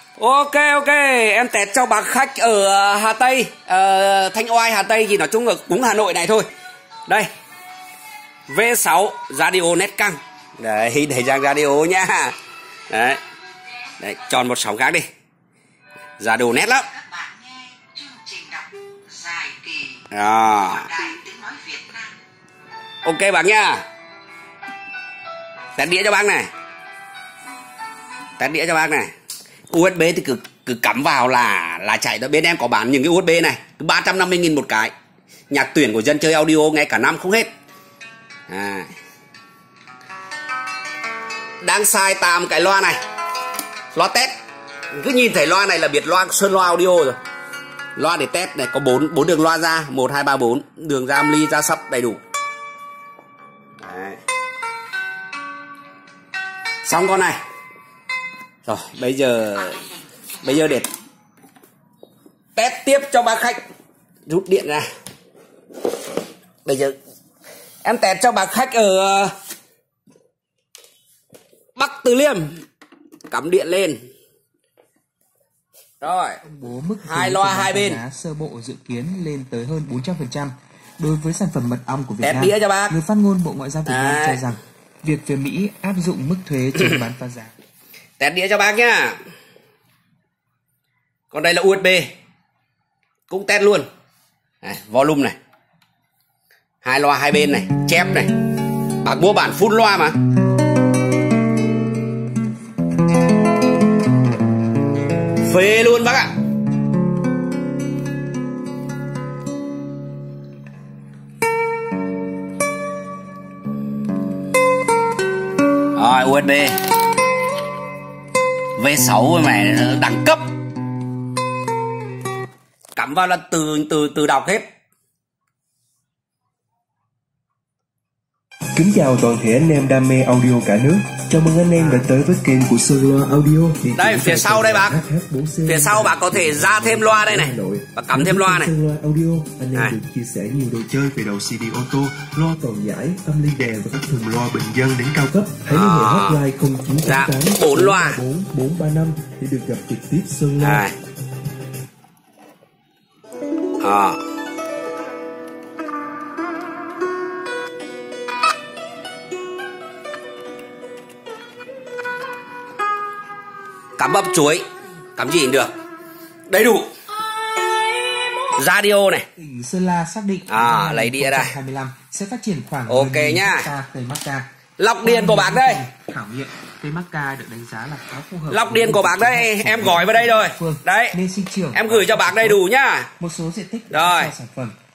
Ok ok, em test cho bác khách ở Hà Tây, Thanh Oai Hà Tây thì nói chung là cũng Hà Nội này thôi. Đây, V6 radio nét căng. Đấy, để ra radio nhá. Đấy, đấy, chọn một sóng khác đi. Radio nét lắm. À. Ok bác nha. Test đĩa cho bác này. Test đĩa cho bác này. USB thì cứ cắm vào là chạy đó. Bên em có bán những cái USB này, cứ 350.000 một cái. Nhạc tuyển của dân chơi audio nghe cả năm không hết. À. Đang xài tạm cái loa này, loa test. Cứ nhìn thấy loa này là biết loa sơn loa audio rồi. Loa để test này có 4 đường loa ra, 1 2 3 4, đường ra âm ly ra sub đầy đủ. Đấy. Xong con này. Rồi, bây giờ để test tiếp cho bác khách. Rút điện ra. Bây giờ em test cho bác khách ở Bắc Từ Liêm. Cắm điện lên. Rồi, bố mức hai loa hai bên. Giá sơ bộ dự kiến lên tới hơn 400% đối với sản phẩm mật ong của Việt Test Nam. đĩa cho bác. Người phát ngôn Bộ Ngoại giao Việt Nam cho rằng việc phía Mỹ áp dụng mức thuế chống bán phá giá. Test đĩa cho bác nhá. Còn đây là USB. Cũng test luôn. Này, volume này. Hai loa hai bên này, chép này. Bác mua bản full loa mà. Phê luôn bác ạ. Rồi USB V6 mày đẳng cấp. Cắm vào là từ đọc hết. Kính chào toàn thể anh em đam mê audio cả nước. Chào mừng anh em đã tới với kênh của Sơn Loa Audio. Đây phía sau đây bác. Phía sau bác có thể ra thêm loa đây này. Và cắm thêm loa này. Sơn Loa Audio, anh em được chia sẻ nhiều đồ chơi về đầu CD ô tô, loa toàn giải, âm ly đè và các thùng loa bình dân đến cao cấp. Hãy liên hệ hotline 0988 4 loa 4435 để được gặp trực tiếp Sơn Loa. Cắm bắp chuối, cắm gì cũng được, đầy đủ. Radio này. Tỉnh Sơn La xác định lấy đĩa đây. 2025 sẽ phát triển khoảng ok nhá. cây Macca. Lọc điện của bác đây. Khảo nghiệm cây Macca được đánh giá là khá phù hợp. Lọc điện của bác đây, em gói vào đây rồi. Đấy. Nên sinh trưởng. Em gửi cho bác đầy đủ nhá. Một số diện tích rồi. cho sản phẩm